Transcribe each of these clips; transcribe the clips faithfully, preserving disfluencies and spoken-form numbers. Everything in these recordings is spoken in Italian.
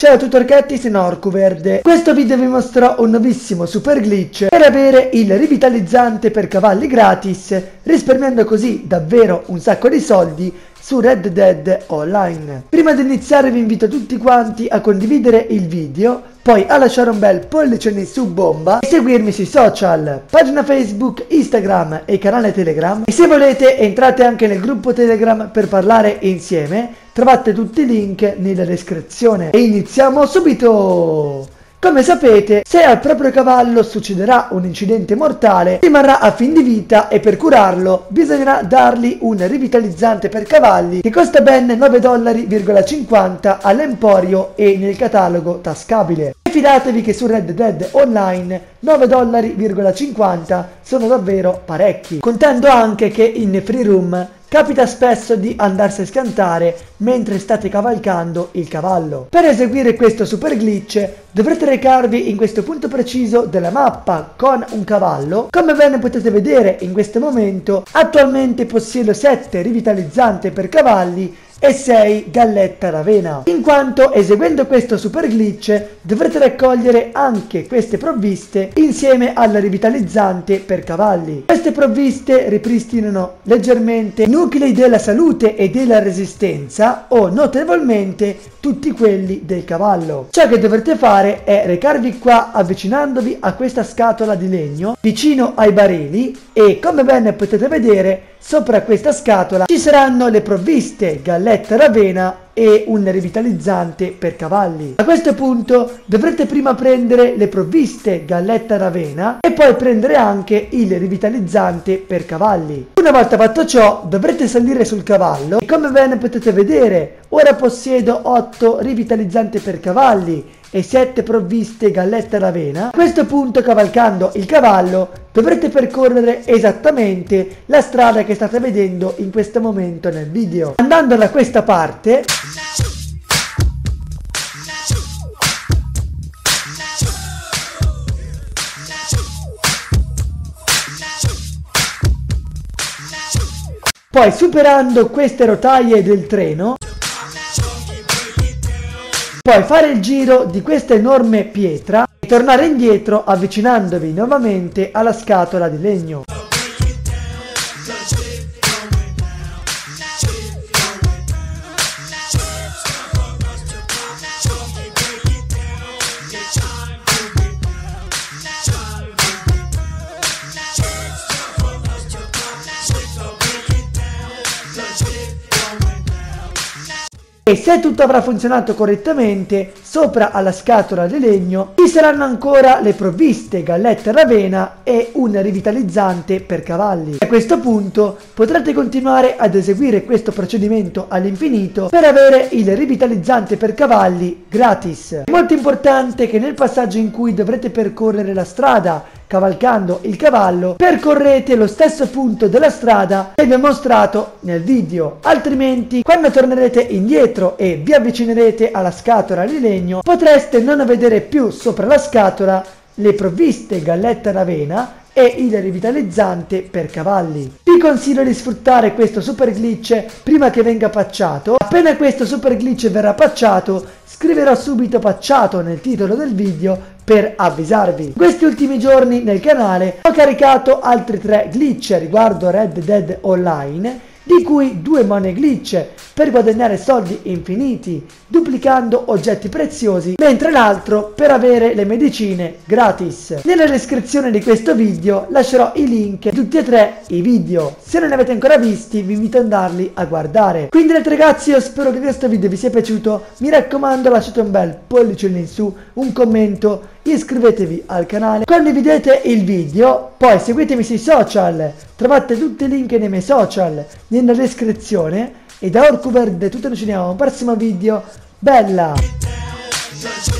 Ciao a tutti orchetti, sono Orcuverde. In questo video vi mostrerò un nuovissimo super glitch per avere il rivitalizzante per cavalli gratis, risparmiando così davvero un sacco di soldi su Red Dead Online. Prima di iniziare vi invito tutti quanti a condividere il video, poi a lasciare un bel pollice in su bomba e seguirmi sui social, pagina Facebook, Instagram e canale Telegram. E se volete entrate anche nel gruppo Telegram per parlare insieme, trovate tutti i link nella descrizione. E iniziamo subito! Come sapete, se al proprio cavallo succederà un incidente mortale, rimarrà a fin di vita e per curarlo bisognerà dargli un rivitalizzante per cavalli che costa ben nove dollari e cinquanta all'Emporio e nel catalogo tascabile. E fidatevi che su Red Dead Online nove dollari e cinquanta sono davvero parecchi, contando anche che in free room capita spesso di andarsi a scantare mentre state cavalcando il cavallo. Per eseguire questo super glitch dovrete recarvi in questo punto preciso della mappa con un cavallo. Come bene potete vedere in questo momento attualmente possiedo sette rivitalizzanti per cavalli e sei galletta d'avena, in quanto eseguendo questo super glitch dovrete raccogliere anche queste provviste insieme al rivitalizzante per cavalli. Queste provviste ripristinano leggermente i nuclei della salute e della resistenza o notevolmente tutti quelli del cavallo. Ciò che dovrete fare è recarvi qua avvicinandovi a questa scatola di legno vicino ai barili e come bene potete vedere sopra questa scatola ci saranno le provviste galletta d'avena e un rivitalizzante per cavalli. A questo punto dovrete prima prendere le provviste galletta d'avena e poi prendere anche il rivitalizzante per cavalli. Una volta fatto ciò dovrete salire sul cavallo e come bene potete vedere ora possiedo otto rivitalizzanti per cavalli e sette provviste galletta d'avena. A questo punto, cavalcando il cavallo, dovrete percorrere esattamente la strada che state vedendo in questo momento nel video. Andando da questa parte, poi superando queste rotaie del treno, poi fare il giro di questa enorme pietra e tornare indietro avvicinandovi nuovamente alla scatola di legno. E se tutto avrà funzionato correttamente, sopra alla scatola di legno ci saranno ancora le provviste galletta d'avena e un rivitalizzante per cavalli. A questo punto potrete continuare ad eseguire questo procedimento all'infinito per avere il rivitalizzante per cavalli gratis. È molto importante che nel passaggio in cui dovrete percorrere la strada cavalcando il cavallo, percorrete lo stesso punto della strada che vi ho mostrato nel video, altrimenti quando tornerete indietro e vi avvicinerete alla scatola di legno potreste non vedere più sopra la scatola le provviste galletta d'avena e il rivitalizzante per cavalli. Vi consiglio di sfruttare questo super glitch prima che venga patchato. Appena questo super glitch verrà patchato, scriverò subito patchato nel titolo del video per avvisarvi. In questi ultimi giorni nel canale ho caricato altri tre glitch riguardo Red Dead Online, di cui due money glitch per guadagnare soldi infiniti duplicando oggetti preziosi, mentre l'altro per avere le medicine gratis. Nella descrizione di questo video lascerò i link di tutti e tre i video. Se non li avete ancora visti vi invito ad andarli a guardare. Quindi ragazzi, io spero che questo video vi sia piaciuto, mi raccomando lasciate un bel pollice in su, un commento, iscrivetevi al canale, condividete il video, poi seguitemi sui social, trovate tutti i link nei miei social nella descrizione. E da Orcuverde tutto, noi ci vediamo al prossimo video, bella!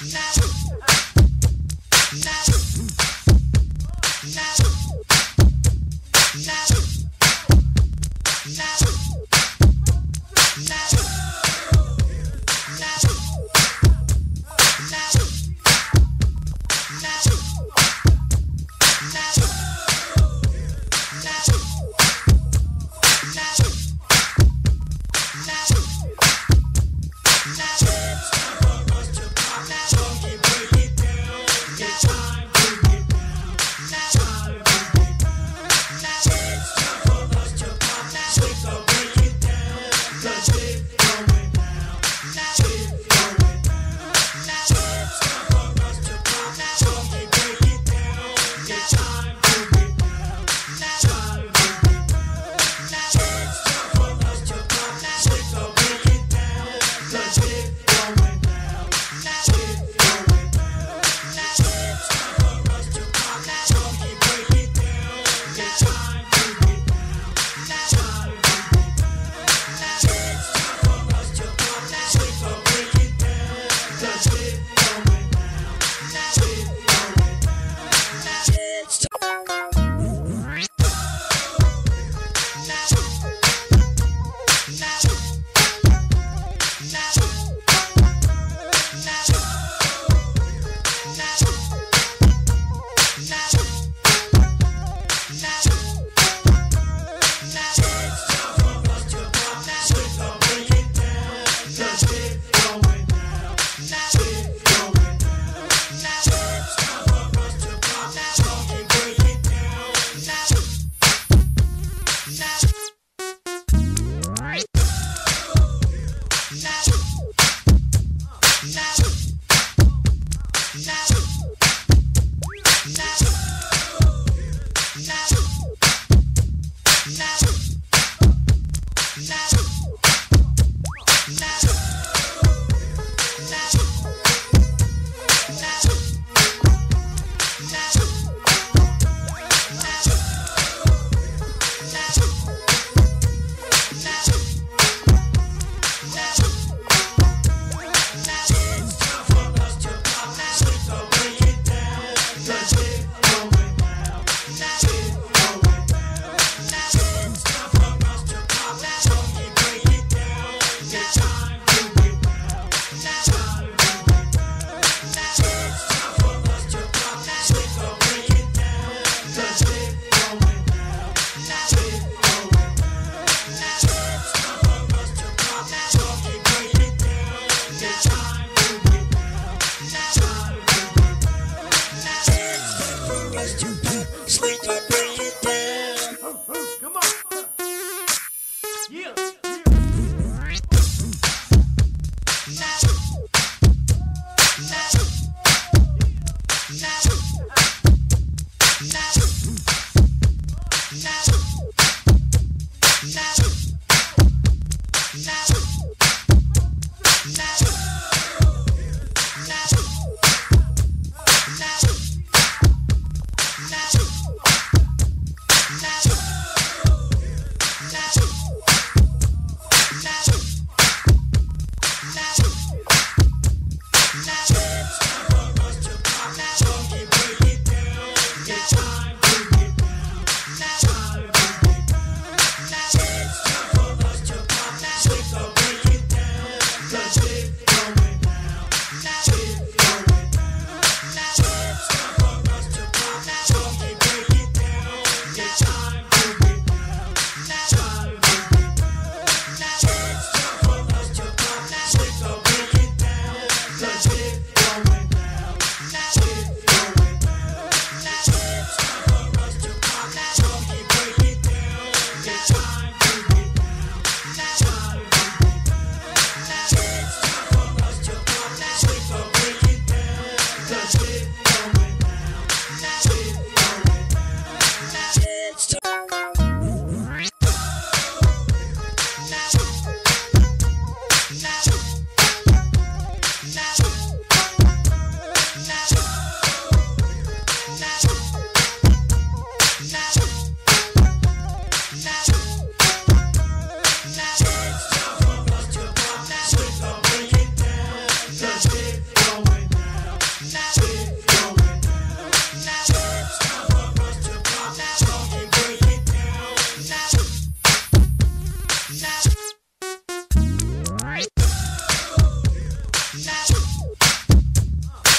Now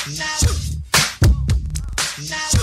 Now